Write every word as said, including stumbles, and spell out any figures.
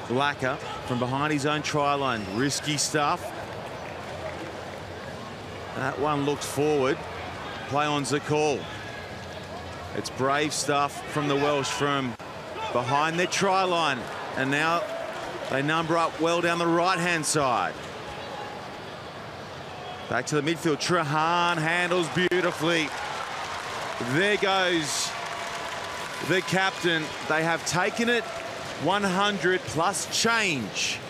Blacker from behind his own try line. Risky stuff. That one looks forward. Play on's the call. It's brave stuff from the Welsh from behind their try line. And now they number up well down the right-hand side. Back to the midfield. Trahan handles beautifully. There goes the captain. They have taken it one hundred plus change.